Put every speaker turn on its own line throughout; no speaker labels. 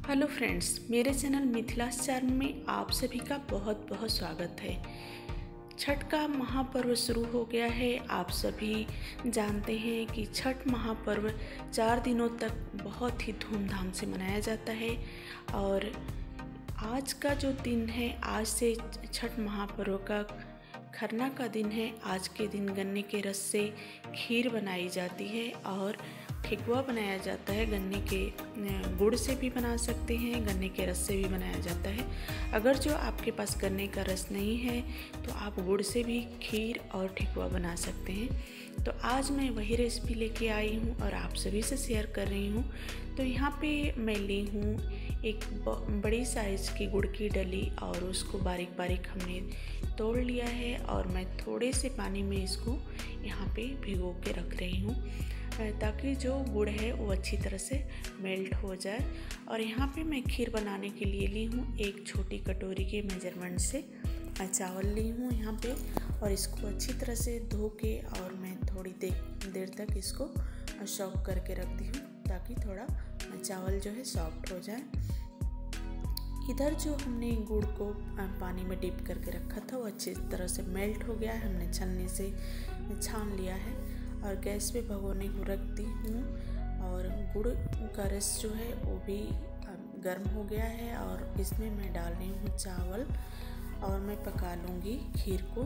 Hello friends, मेरे channel Mithila's charm में आप सभी का बहुत बहुत स्वागत है। छठ का महापर्व शुरू हो गया है। आप सभी जानते हैं कि छठ महापर्व 4 दिनों तक बहुत ही धूमधाम से मनाया जाता है और आज का जो दिन है, आज से छठ महापर्व का खरना का दिन है। आज के दिन गन्ने के रस से खीर बनाई जाती है और ठेकुआ बनाया जाता है। गन्ने के गुड़ से भी बना सकते हैं, गन्ने के रस से भी बनाया जाता है। अगर जो आपके पास गन्ने का रस नहीं है तो आप गुड़ से भी खीर और ठेकुआ बना सकते हैं। तो आज मैं वही रेसिपी लेके आई हूँ और आप सभी से शेयर कर रही हूँ। तो यहाँ पे मैं ली हूँ एक बड़ी साइज़ की गुड़ की डली और उसको बारीक बारीक हमने तोड़ लिया है और मैं थोड़े से पानी में इसको यहाँ पे भिगो के रख रही हूँ ताकि जो गुड़ है वो अच्छी तरह से मेल्ट हो जाए। और यहाँ पे मैं खीर बनाने के लिए ली हूँ एक छोटी कटोरी के मेजरमेंट से चावल ली हूँ यहाँ पे और इसको अच्छी तरह से धो के और मैं थोड़ी देर तक इसको सॉक करके रखती हूँ ताकि थोड़ा चावल जो है सॉफ्ट हो जाए। इधर जो हमने गुड़ को पानी में डिप करके रखा था वो अच्छी तरह से मेल्ट हो गया है। हमने छन्नी से छान लिया है और गैस पे भगोने को रख दी हूँ और गुड़ का रस जो है वो भी गर्म हो गया है और इसमें मैं डाल रही हूँ चावल और मैं पका लूँगी खीर को।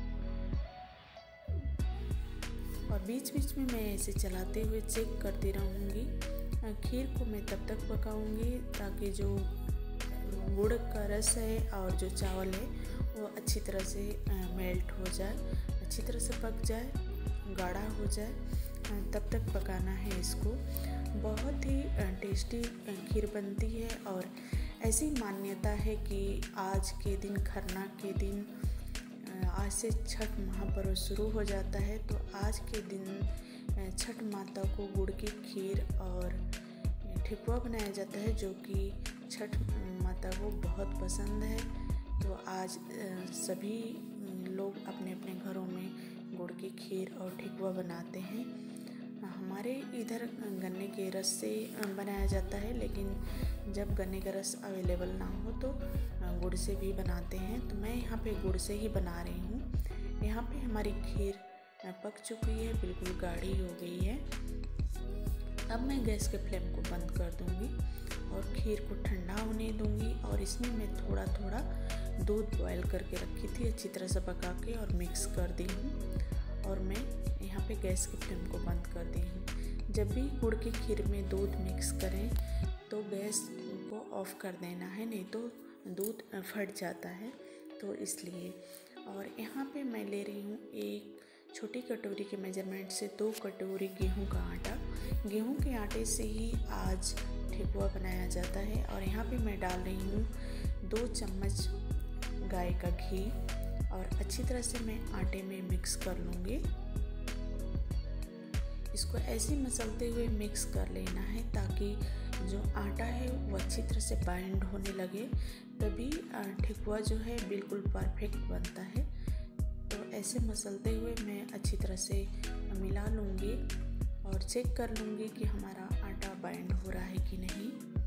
और बीच बीच में मैं ऐसे चलाते हुए चेक करती रहूँगी। खीर को मैं तब तक पकाऊँगी ताकि जो गुड़ का रस है और जो चावल है वो अच्छी तरह से मेल्ट हो जाए, अच्छी तरह से पक जाए, गाढ़ा हो जाए, तब तक पकाना है इसको। बहुत ही टेस्टी खीर बनती है और ऐसी मान्यता है कि आज के दिन, खरना के दिन, आज से छठ महापर्व शुरू हो जाता है। तो आज के दिन छठ माता को गुड़ की खीर और ठेकुआ बनाया जाता है जो कि छठ माता को बहुत पसंद है। तो आज सभी लोग अपने अपने घरों में गुड़ की खीर और ठेकुआ बनाते हैं। हमारे इधर गन्ने के रस से बनाया जाता है, लेकिन जब गन्ने का रस अवेलेबल ना हो तो गुड़ से भी बनाते हैं। तो मैं यहाँ पे गुड़ से ही बना रही हूँ। यहाँ पे हमारी खीर पक चुकी है, बिल्कुल गाढ़ी हो गई है। अब मैं गैस के फ्लेम को बंद कर दूँगी और खीर को ठंडा होने दूँगी और इसमें मैं थोड़ा थोड़ा दूध बॉयल करके रखी थी, अच्छी तरह से पका के और मिक्स कर दी हूँ और मैं यहाँ पे गैस के फ्लेम को बंद कर दी हूँ। जब भी गुड़ की खीर में दूध मिक्स करें तो गैस को ऑफ कर देना है, नहीं तो दूध फट जाता है, तो इसलिए। और यहाँ पे मैं ले रही हूँ एक छोटी कटोरी के मेजरमेंट से 2 कटोरी गेहूं का आटा। गेहूं के आटे से ही आज ठेकुआ बनाया जाता है। और यहाँ पे मैं डाल रही हूँ 2 चम्मच गाय का घी और अच्छी तरह से मैं आटे में मिक्स कर लूँगी। इसको ऐसे मसलते हुए मिक्स कर लेना है ताकि जो आटा है वो अच्छी तरह से बाइंड होने लगे, तभी ठेकुआ जो है बिल्कुल परफेक्ट बनता है। तो ऐसे मसलते हुए मैं अच्छी तरह से मिला लूँगी और चेक कर लूँगी कि हमारा आटा बाइंड हो रहा है कि नहीं।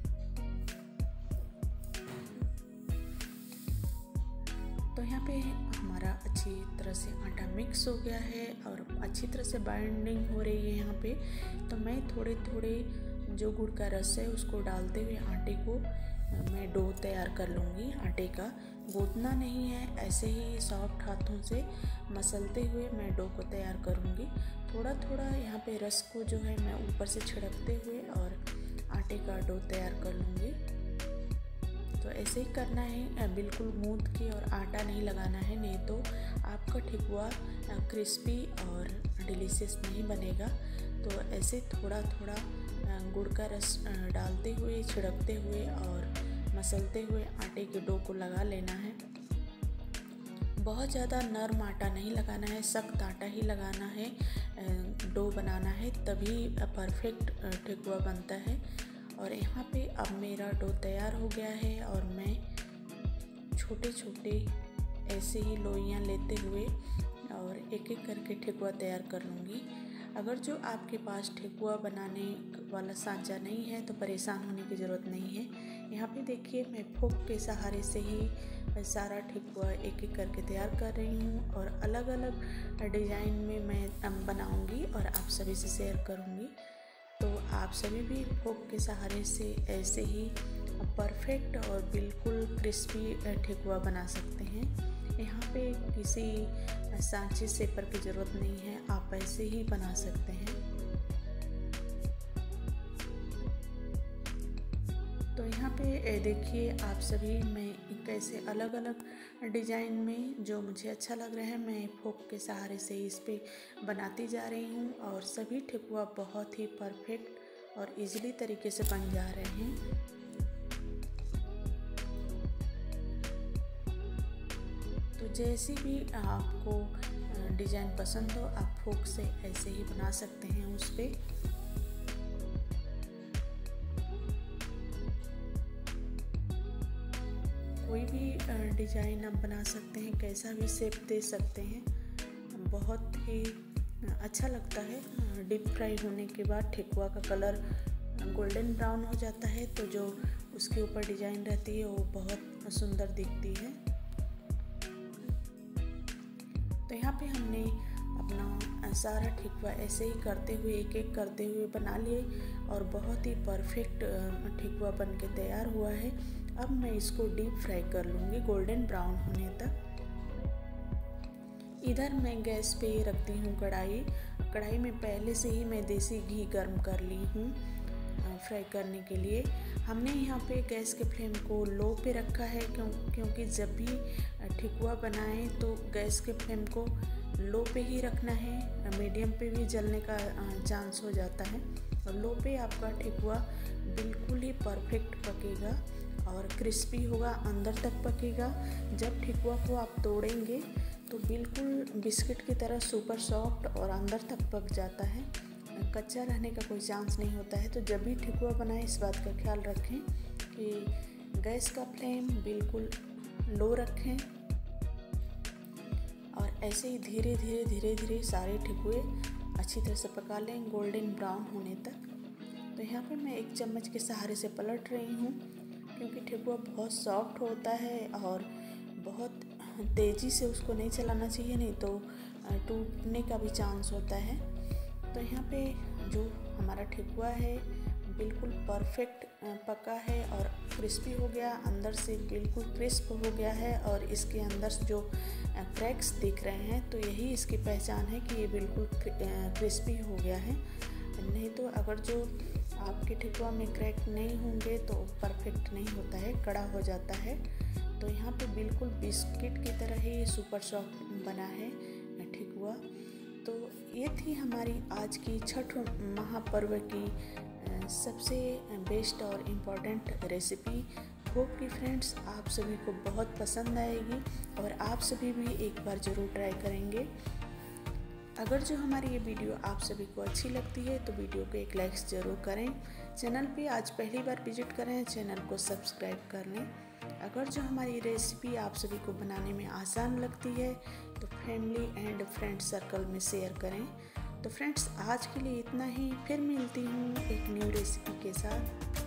तो यहाँ पे हमारा अच्छी तरह से आटा मिक्स हो गया है और अच्छी तरह से बाइंडिंग हो रही है यहाँ पे। तो मैं थोड़े थोड़े जो गुड़ का रस है उसको डालते हुए आटे को मैं डो तैयार कर लूँगी। आटे का गूंथना नहीं है, ऐसे ही सॉफ्ट हाथों से मसलते हुए मैं डो को तैयार करूँगी। थोड़ा थोड़ा यहाँ पे रस को जो है मैं ऊपर से छिड़कते हुए और आटे का डो तैयार कर लूँगी। तो ऐसे ही करना है, बिल्कुल गूंथ के और आटा नहीं लगाना है, नहीं तो आपका ठेकुआ क्रिस्पी और डिलीशियस नहीं बनेगा। तो ऐसे थोड़ा थोड़ा गुड़ का रस डालते हुए, छिड़कते हुए और मसलते हुए आटे के डो को लगा लेना है। बहुत ज़्यादा नरम आटा नहीं लगाना है, सख्त आटा ही लगाना है, डो बनाना है, तभी परफेक्ट ठेकुआ बनता है। और यहाँ पे अब मेरा डो तैयार हो गया है और मैं छोटे छोटे ऐसे ही लोइयाँ लेते हुए और एक एक करके ठेकुआ तैयार कर लूँगी। अगर जो आपके पास ठेकुआ बनाने वाला सांचा नहीं है तो परेशान होने की ज़रूरत नहीं है। यहाँ पे देखिए मैं फोक के सहारे से ही सारा ठेकुआ एक एक करके तैयार कर रही हूँ और अलग अलग डिज़ाइन में मैं बनाऊँगी और आप सभी से शेयर करूँगी। तो आप सभी भी फोक के सहारे से ऐसे ही परफेक्ट और बिल्कुल क्रिस्पी ठेकुआ बना सकते हैं। यहाँ पे किसी सांचे सेपर की ज़रूरत नहीं है, आप ऐसे ही बना सकते हैं। तो यहाँ पे देखिए आप सभी मैं कैसे अलग अलग डिज़ाइन में जो मुझे अच्छा लग रहा है मैं फोक के सहारे से इस पे बनाती जा रही हूँ और सभी ठेकुआ बहुत ही परफेक्ट और इजीली तरीके से बन जा रहे हैं। तो जैसी भी आपको डिज़ाइन पसंद हो आप फोक से ऐसे ही बना सकते हैं उस पर। कोई भी डिज़ाइन आप बना सकते हैं, कैसा भी शेप दे सकते हैं, बहुत ही अच्छा लगता है। डीप फ्राई होने के बाद ठेकुआ का कलर गोल्डन ब्राउन हो जाता है तो जो उसके ऊपर डिज़ाइन रहती है वो बहुत सुंदर दिखती है। तो यहाँ पे हमने अपना सारा ठेकुआ ऐसे ही करते हुए एक एक करते हुए बना लिए और बहुत ही परफेक्ट ठेकुआ बन के तैयार हुआ है। अब मैं इसको डीप फ्राई कर लूँगी गोल्डन ब्राउन होने तक। इधर मैं गैस पे रख दी हूँ कढ़ाई में पहले से ही मैं देसी घी गर्म कर ली हूँ फ्राई करने के लिए। हमने यहाँ पे गैस के फ्लेम को लो पे रखा है क्योंकि जब भी ठेकुआ बनाएं तो गैस के फ्लेम को लो पे ही रखना है, मीडियम पे भी जलने का चांस हो जाता है। और लो पे आपका ठेकुआ बिल्कुल ही परफेक्ट पकेगा और क्रिस्पी होगा, अंदर तक पकेगा। जब ठेकुआ को आप तोड़ेंगे तो बिल्कुल बिस्किट की तरह सुपर सॉफ्ट और अंदर तक पक जाता है, कच्चा रहने का कोई चांस नहीं होता है। तो जब भी ठेकुआ बनाएं इस बात का ख्याल रखें कि गैस का फ्लेम बिल्कुल लो रखें और ऐसे ही धीरे धीरे सारे ठेकुए अच्छी तरह से पका लें गोल्डन ब्राउन होने तक। तो यहाँ पे मैं एक चम्मच के सहारे से पलट रही हूँ क्योंकि ठेकुआ बहुत सॉफ्ट होता है और बहुत तेज़ी से उसको नहीं चलाना चाहिए, नहीं तो टूटने का भी चांस होता है। तो यहाँ पे जो हमारा ठेकुआ है बिल्कुल परफेक्ट पका है और क्रिस्पी हो गया, अंदर से बिल्कुल क्रिस्प हो गया है और इसके अंदर जो क्रैक्स दिख रहे हैं तो यही इसकी पहचान है कि ये बिल्कुल क्रिस्पी हो गया है। नहीं तो अगर जो आपके ठेकुआ में क्रैक नहीं होंगे तो परफेक्ट नहीं होता है, कड़ा हो जाता है। तो यहाँ पे बिल्कुल बिस्किट की तरह ही सुपर सॉफ्ट बना है ठेकुआ। तो ये थी हमारी आज की छठ महापर्व की सबसे बेस्ट और इम्पॉर्टेंट रेसिपी। होप कि फ्रेंड्स आप सभी को बहुत पसंद आएगी और आप सभी भी एक बार ज़रूर ट्राई करेंगे। अगर जो हमारी ये वीडियो आप सभी को अच्छी लगती है तो वीडियो को एक लाइक ज़रूर करें। चैनल पे आज पहली बार विजिट करें, चैनल को सब्सक्राइब कर लें। अगर जो हमारी रेसिपी आप सभी को बनाने में आसान लगती है तो फैमिली एंड फ्रेंड सर्कल में शेयर करें। तो फ्रेंड्स आज के लिए इतना ही, फिर मिलती हूँ एक न्यू रेसिपी के साथ।